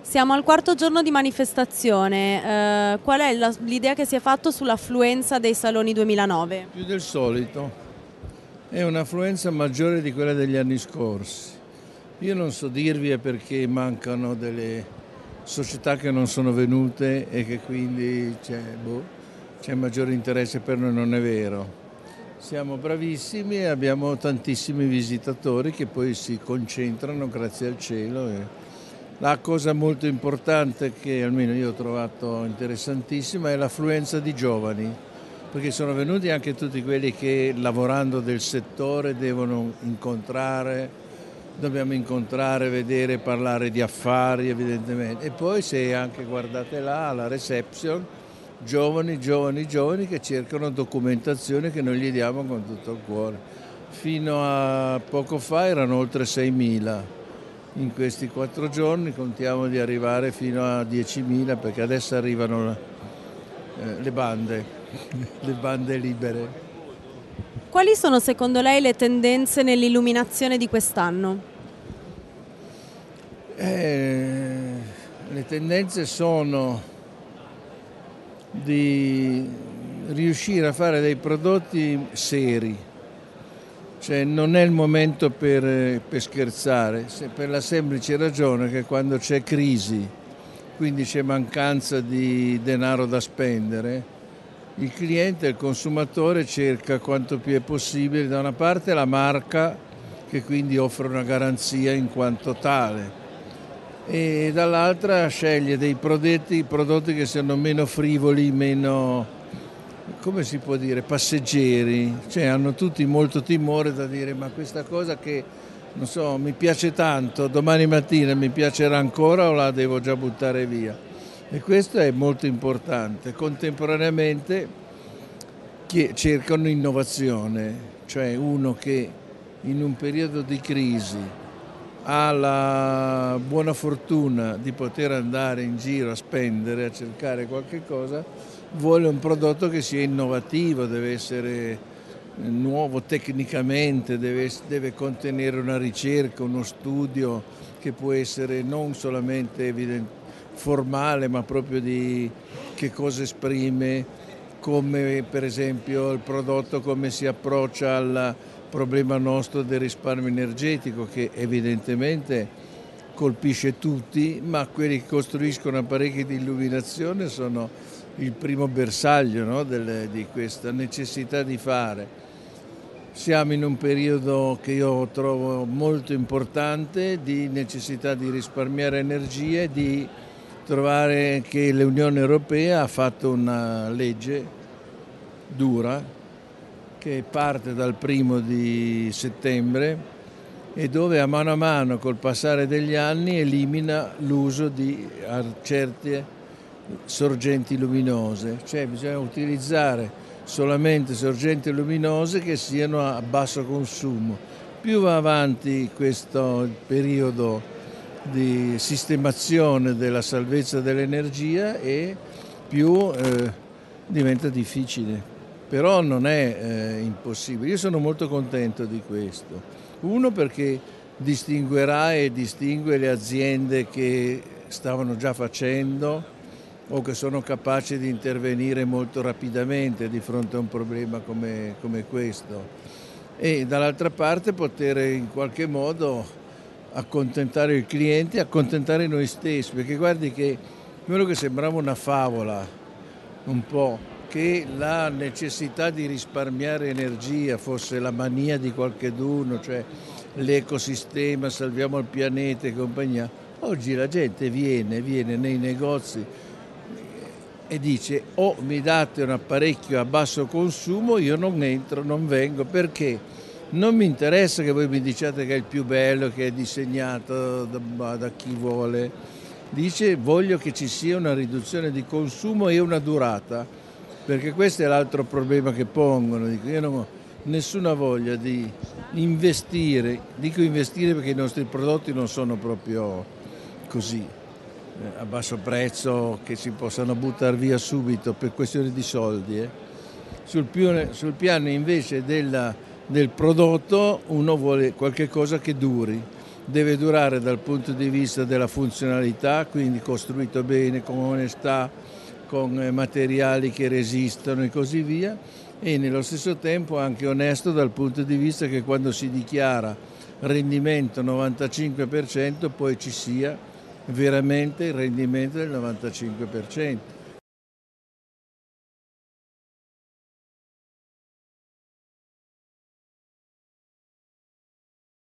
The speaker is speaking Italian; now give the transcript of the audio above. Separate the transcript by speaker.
Speaker 1: Siamo al quarto giorno di manifestazione. Qual è l'idea che si è fatto sull'affluenza dei Saloni 2009?
Speaker 2: Più del solito, è un'affluenza maggiore di quella degli anni scorsi. Io non so dirvi è perché mancano delle società che non sono venute e che quindi c'è maggiore interesse per noi, non è vero. Siamo bravissimi e abbiamo tantissimi visitatori che poi si concentrano, grazie al cielo. La cosa molto importante che almeno io ho trovato interessantissima è l'affluenza di giovani, perché sono venuti anche tutti quelli che lavorando del settore devono incontrare, dobbiamo incontrare, vedere, parlare di affari evidentemente. E poi se anche guardate là alla reception, giovani che cercano documentazione che noi gli diamo con tutto il cuore. Fino a poco fa erano oltre 6.000. In questi 4 giorni contiamo di arrivare fino a 10.000 perché adesso arrivano le bande, le bande libere.
Speaker 1: Quali sono secondo lei le tendenze nell'illuminazione di quest'anno?
Speaker 2: Le tendenze sono di riuscire a fare dei prodotti seri, cioè non è il momento per scherzare, per la semplice ragione che quando c'è crisi, quindi c'è mancanza di denaro da spendere, il cliente, il consumatore cerca quanto più è possibile da una parte la marca che quindi offre una garanzia in quanto tale e dall'altra sceglie dei prodotti che siano meno frivoli, meno, come si può dire, passeggeri, cioè hanno tutti molto timore da dire ma questa cosa che non so, mi piace tanto, domani mattina mi piacerà ancora o la devo già buttare via? E questo è molto importante. Contemporaneamente cercano innovazione, cioè uno che in un periodo di crisi ha la buona fortuna di poter andare in giro a spendere, a cercare qualche cosa, vuole un prodotto che sia innovativo, deve essere nuovo tecnicamente, deve contenere una ricerca, uno studio che può essere non solamente formale, ma proprio di che cosa esprime, come per esempio il prodotto, come si approccia al problema nostro del risparmio energetico che evidentemente colpisce tutti, ma quelli che costruiscono apparecchi di illuminazione sono il primo bersaglio, no, di questa necessità di fare. Siamo in un periodo che io trovo molto importante di necessità di risparmiare energie, di trovare che l'Unione Europea ha fatto una legge dura che parte dal 1° settembre e dove a mano col passare degli anni elimina l'uso di certe sorgenti luminose, cioè bisogna utilizzare solamente sorgenti luminose che siano a basso consumo. Più va avanti questo periodo di sistemazione della salvezza dell'energia e più diventa difficile, però non è impossibile. Io sono molto contento di questo. Uno perché distinguerà e distingue le aziende che stavano già facendo o che sono capaci di intervenire molto rapidamente di fronte a un problema come questo e dall'altra parte poter in qualche modo accontentare il cliente, accontentare noi stessi, perché guardi che quello che sembrava una favola un po', che la necessità di risparmiare energia fosse la mania di qualcheduno, cioè l'ecosistema, salviamo il pianeta e compagnia, oggi la gente viene nei negozi e dice o mi date un apparecchio a basso consumo, io non entro, non vengo, perché non mi interessa che voi mi diciate che è il più bello, che è disegnato da chi vuole, dice voglio che ci sia una riduzione di consumo e una durata, perché questo è l'altro problema che pongono, io non ho nessuna voglia di investire, dico investire perché i nostri prodotti non sono proprio così a basso prezzo che si possano buttare via subito per questione di soldi. Sul piano invece del prodotto uno vuole qualche cosa che duri deve durare dal punto di vista della funzionalità, quindi costruito bene, con onestà, con materiali che resistono e così via, e nello stesso tempo anche onesto dal punto di vista che quando si dichiara rendimento 95% poi ci sia veramente il rendimento del 95%.